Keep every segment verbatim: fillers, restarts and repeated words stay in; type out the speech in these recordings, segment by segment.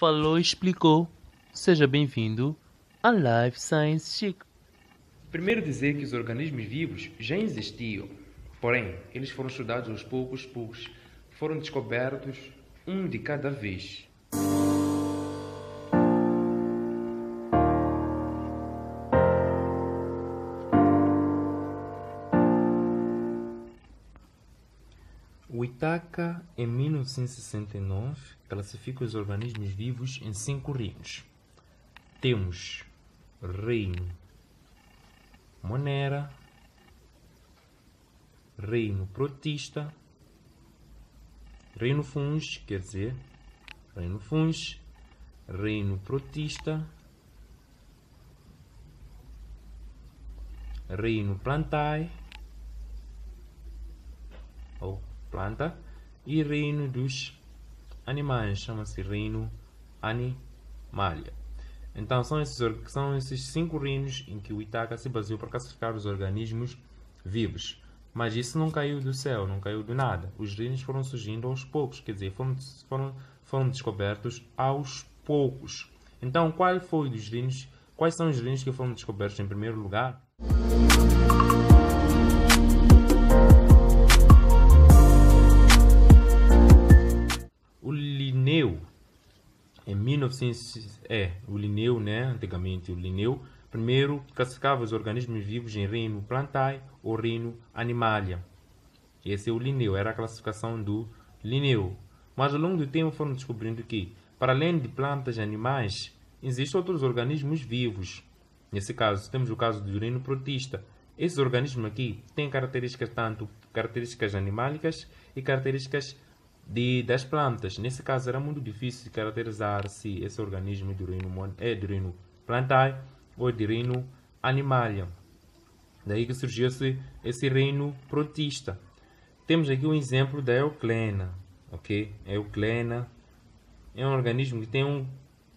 falou e explicou. Seja bem-vindo a Life Science Chico. Primeiro dizer que os organismos vivos já existiam, porém, eles foram estudados aos poucos, poucos, foram descobertos um de cada vez. O Ithaka, em mil novecentos e sessenta e nove, classifica os organismos vivos em cinco reinos. Temos reino Monera, reino Protista, reino Fungi, quer dizer, reino Fungi, reino Protista, reino Plantae, ou planta, e reino dos animais, chama-se reino Animalia. Então, são esses, são esses cinco reinos em que o Ithaka se baseou para classificar os organismos vivos. Mas isso não caiu do céu, não caiu do nada. Os reinos foram surgindo aos poucos, quer dizer, foram, foram, foram descobertos aos poucos. Então, qual foi dos reinos, quais são os reinos que foram descobertos em primeiro lugar? O Linneu, em mil e novecentos, é, o Linneu, né, antigamente o Linneu, primeiro classificava os organismos vivos em reino Plantae ou reino Animalia. Esse é o Linneu, era a classificação do Linneu. Mas ao longo do tempo foram descobrindo que, para além de plantas e animais, existem outros organismos vivos. Nesse caso, temos o caso do reino Protista. Esses organismos aqui têm características tanto características animálicas e características De, das plantas. Nesse caso, era muito difícil de caracterizar se esse organismo do reino é do reino Plantae ou do reino Animalia. Daí que surgiu esse, esse reino Protista. Temos aqui um exemplo da Euglena. Ok? A Euglena é um organismo que tem, um,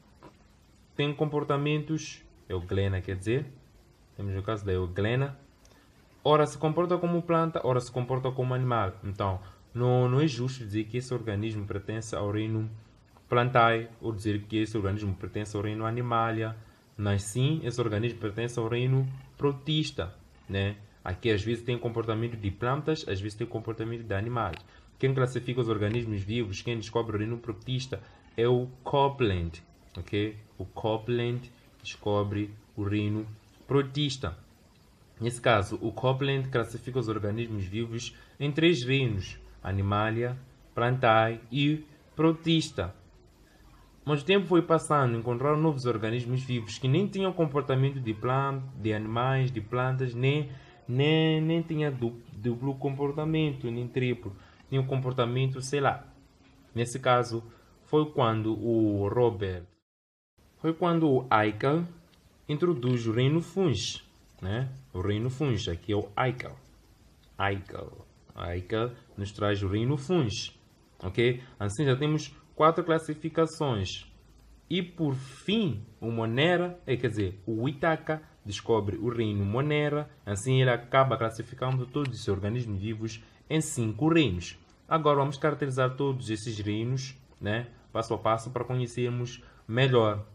tem comportamentos. Euglena quer dizer. Temos o caso da Euglena. Ora se comporta como planta, ora se comporta como animal. Então, Não, não é justo dizer que esse organismo pertence ao reino Plantae ou dizer que esse organismo pertence ao reino Animalia, mas sim, esse organismo pertence ao reino Protista, né? Aqui às vezes tem comportamento de plantas, às vezes tem comportamento de animais. Quem classifica os organismos vivos, quem descobre o reino Protista é o Copeland, ok? O Copeland descobre o reino Protista. Nesse caso, o Copeland classifica os organismos vivos em três reinos: Animalia, Plantae e Protista. Mas o tempo foi passando, encontraram novos organismos vivos que nem tinham comportamento de, plant, de animais, de plantas, nem, nem, nem tinham duplo, duplo comportamento, nem triplo. Tinham um comportamento, sei lá. Nesse caso, foi quando o Robert, foi quando o Haeckel introduz o reino Fungi, né? O reino Fungi, aqui é o Haeckel. Haeckel. Haeckel nos traz o reino Fungi, ok? Assim já temos quatro classificações. E por fim, o Monera, é, quer dizer, o Ithaka descobre o reino Monera. Assim ele acaba classificando todos os organismos vivos em cinco reinos. Agora vamos caracterizar todos esses reinos, né, passo a passo para conhecermos melhor.